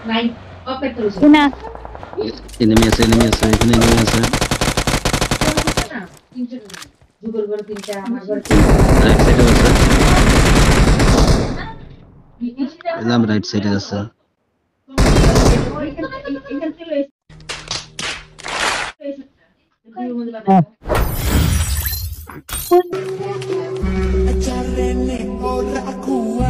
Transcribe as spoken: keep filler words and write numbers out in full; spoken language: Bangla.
কিনা এনিমি আছে এনিমি আছে এখানে এনিমি আছে রাইট সাইডে আছে এলাম রাইট সাইডে আছে হ্যাঁ